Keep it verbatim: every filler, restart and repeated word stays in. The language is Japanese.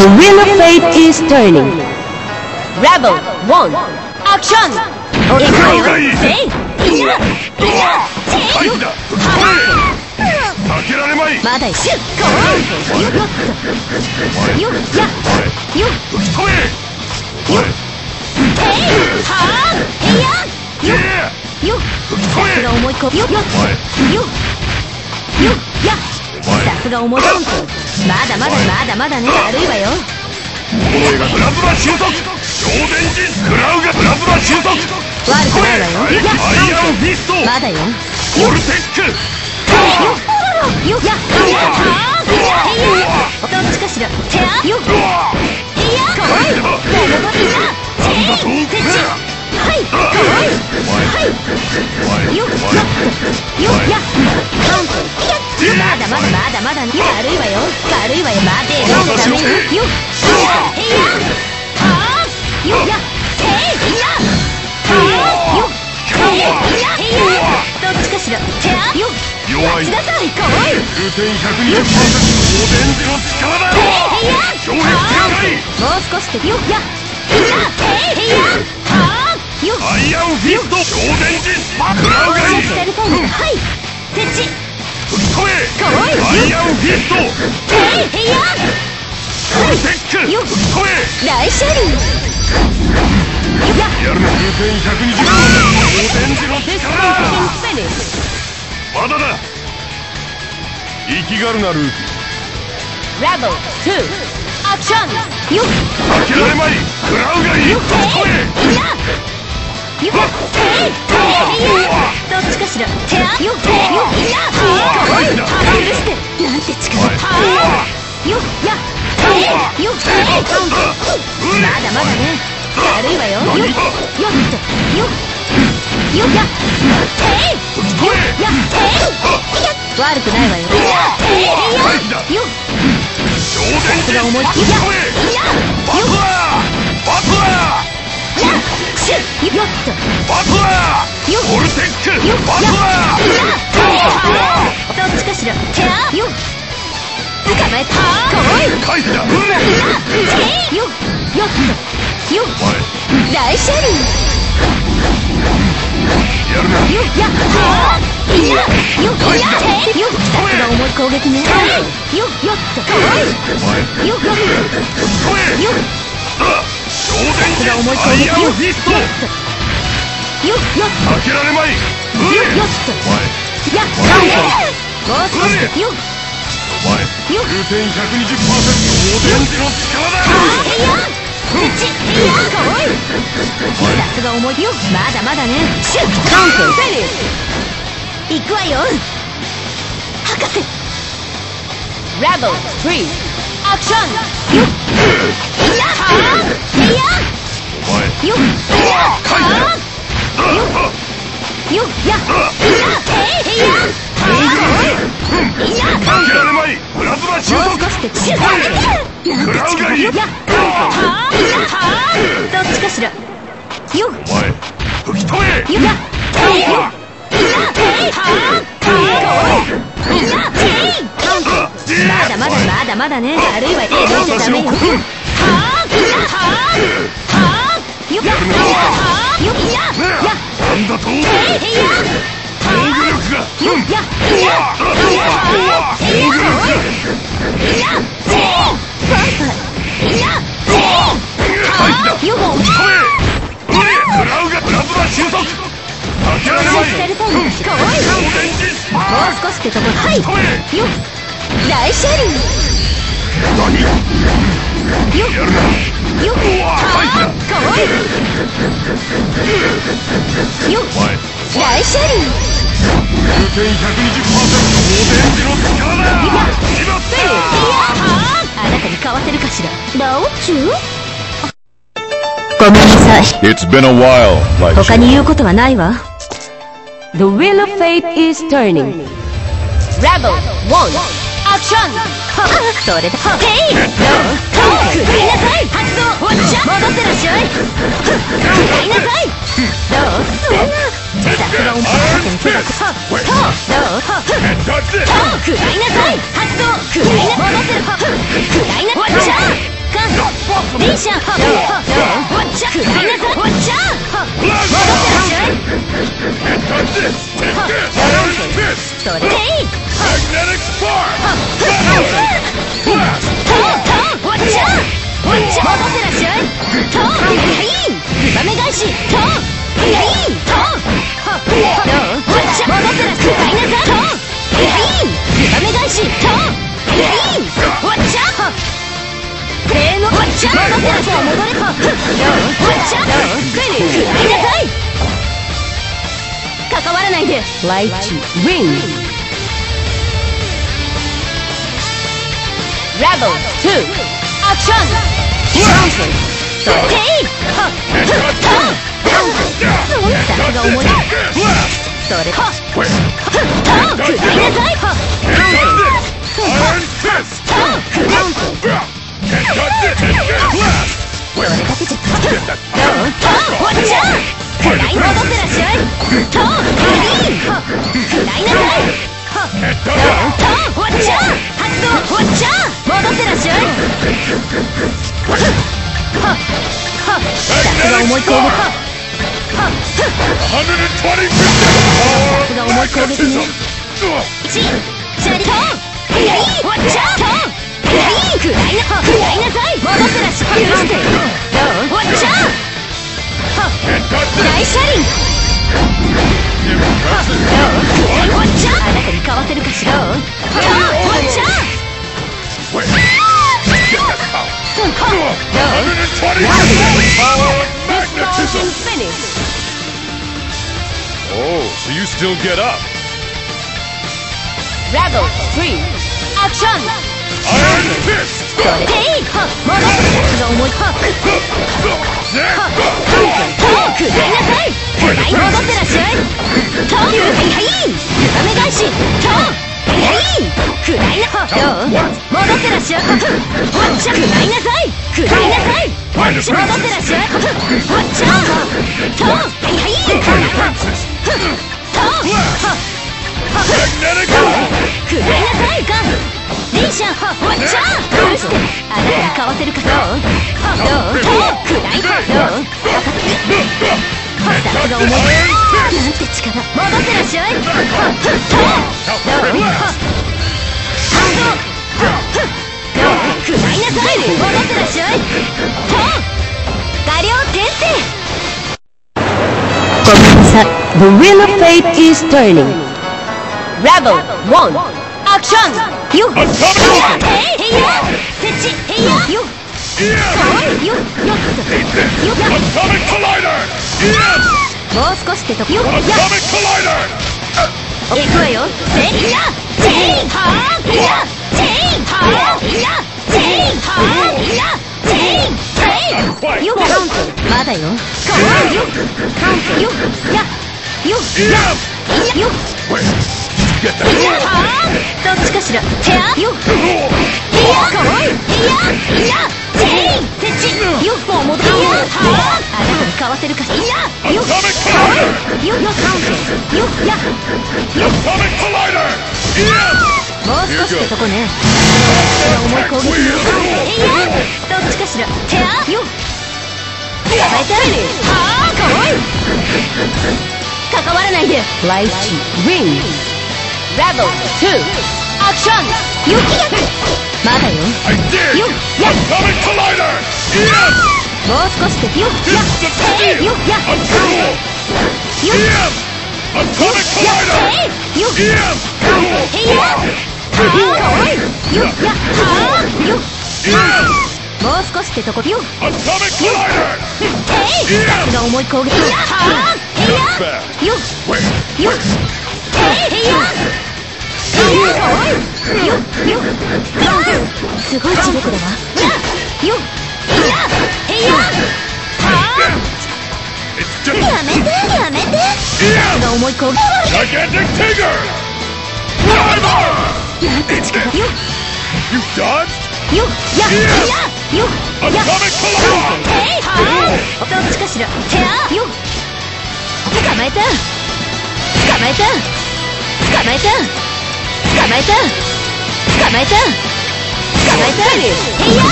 The wheel of fate is turning. Rebel one. Action! 行くよ。せい。いや。いや。せい。はあ。開けられまい。まだ一緒。こう。よっと。よっや。よっ。吹き飛べ。よっ。せい。はあ。へや。よっ。よっ。吹き飛べ。さすが思いこ。よっ。よっ。よっ。よっや。さすが思い込ん。まだまだまだまだね。軽いわよ。プラズマ収束。超電磁食らうがプラズマ収束。悪くないわよ。いや、アイアンフィスト。まだよ。オルテック。よっ。よっ。や。はあ。へや。どっちかしら。てあ。よっ。へや。かわいい。ももばきじゃ。てい。てち。はい。かわいい。はい。よっ。よっ。よっ。や。カウント。まだまだまだまだ軽いわよ。軽いわよ。待てよ。ダメよ。よっ。へや。はあ。よっや。てい。や。はあ。よっ。へや。へや。どっちかしら。てあ。よっ。待ちなさい。かわいい。きゅうてんひゃくにじゅっパーセント。超電磁の力だ。てい。へや。はあ。もう少しで。よっや。へや。てい。へや。はあ。よっ。アイアンフィスト。超電磁スパクラウがいい。はい。てち。吹き飛べ。かわいい。アイアンフィスト。てい。へや。オルテック。よっ。吹き飛べ。大車輪。や。やるな。きゅうてんひゃくにじゅう。超電磁の力だ。まだだ。生きがるなルーキー。 ラボツー。アクション。よっ。 開けられまい。食らうがいい。吹き飛べ。いや。よっ。てい。てい。どっちかしら。てあ。よっ。よっ。いや。かわいい。許して。なんて力。はあ。よっ。や。よっ。カウント。まだまだね。軽いわよ。よっ。よっと。よっ。よっや。てい。よっや。てい。悪くないわよ。いや。てい。よっ。さすが思いっきり。いや。いや。バトラー。バトラー。や。シュッ。よっと。バトラー。よっ。オルテック。よっ。バトラー。いや。てい。どっちかしら。てあ。よっ。捕まえた。かわいい。返すな。いや。てい。よっ。よっと。よっ。大車輪。やるな。よっや。はあ。いや。よっや。てい。よっ。さすが重い攻撃ね。よっ。よっと。かわいい。よっ。よっ。さすが重い攻撃。よっ。よっと。よっ。よっ。開けられまい。よっ。よっと。や。もう少しで。よっ。よっ。きゅうてんひゃくにじゅっパーセント。超電磁の力だ。はあ。いや。てち。いや。かわいい。さすが重いよ。まだまだね。シュッ。カウント。フェリー。行くわよ。博士。 ラボスリー。アクション。よっ。 いや。はあ。いや。 よっ。 いや。はあ。よっ。よっ。や。いや。てい。いや。はあ。いや。開けられまい。プラズマ収束。もう少しでシュッ。なんて力がいい。や。はあ。いや。はあ。どっちかしら。よっ。吹き飛べ。いや。てい。いや。てい。はあ。かわいい。いや。てい。カウント。まだまだまだまだね。軽いわよ。飲んじゃダメよ。はあ。いや。はあ。はあ。よっ。はあ。よっ。いや。や。なんだと。てい。いや。防御力が。よっ。や。いや。はあ。いや。かわいい。いや。てい。パンパン。いや。てい。はあ。よっ。吹き飛べ。食らうがプラズマ収束。開けられまい。かわいい。もう少しってとこ。はい。よっ。大車輪。何。よっ。よっ。はあ。かわいい。よっ。大車輪。きゅうてんひゃくにじゅっパーセント。超電磁の力だ。いや。しまった。いや。はあ。あなたに買わせるかしら。ラオチュウ。ごめんなさい。 It's been a while, like 他に言うことはないわ。 The wheel of fate is turning. Rebel one. Action. それだ。へい。どう。食らいなさい。発動。わっしゃ。戻ってらっしゃい。食らいなさい。どう。そんな。さすがおもしろい。手がく。は。どう。と。食らいなさい。発動。食らいな。戻ってる。食らいな。わっしゃ。カ関わらないで。ライチリング。ラボツーアクション。それでいい。さすが重い。それは食らいなさい。それだけじゃ食らい戻ってらっしゃい。と食らいなさい。発動戻ってらっしゃい。さすが重い攻撃。さすが重い攻撃ね。シャリトンいやいいわっちゃいやいい食らいな食らいなさい。戻ってらっしゃい。許してわっちゃ大車輪わっちゃあなたにかわせるかしら。わっちゃ Oh, so you still get up? Rebel three action! Iron Fist! それでいい。戻ってが重い。はっ食らいなさい。食らい戻ってらっしゃい。とはいはい裏目返し。とはいはい食らいなどう戻ってらっしゃい。わっちゃ食らいなさい。食らいなさい。わっちゃ戻ってらっしゃい。わっちゃとはいはい食らいなと食らいなさいか。リンシャンわっちゃ許してあなたにかわせるか。どうどう食らいどうさすが重い。なんて力。戻ってらっしゃい。どう反動食らいなさい。戻ってらっしゃい。と画量転生。Comienza The Wheel of Fate is turning. Rebel one action. You. Hey, hey ya. Techi, hey ya. You. You. You. Atomic Collider! もう少しってとこ。 Atomic Collider! 行くわよ。せいやせいはーいやせいはーいやせいはーいやせいせいよカウントまだよ。かわいよカウントよやよやよいやはーどっちかしら。へやよへやかわいへやいやせいせちよもう戻るよ。はーあなたにかわせるかしら。いやよかわいよよカウントよやよもう少しってとこね。重い攻撃ね。へやどっちかしら。へやよ捕まえてはあかわい関わらないで。ライチリングラボツーアクション。よきやまだよ。よやもう少しでよやえいよやよよやえいよへやはあかわいよやはあよもう少しってとこよ。よえいさすが重い攻撃。やはあへやよよえいへやへやかわいよよすごい磁力だわ。よへやへやはあやめてやめてさすが重い攻撃。なんて力よよややよやへいはあどっちかしら。へやよ捕まえた捕まえた捕まえた捕まえた捕まえた捕まえたへや